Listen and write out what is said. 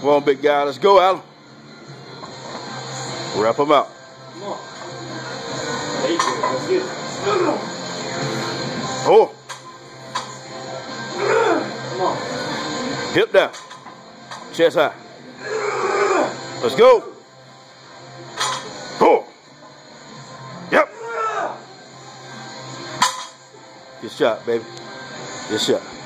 Come on, big guy. Let's go, Alan. Wrap him out. Come on. There you go. That's good. Oh. Come on. Hip down. Chest high. Let's go. Oh. Yep. Good shot, baby. Good shot.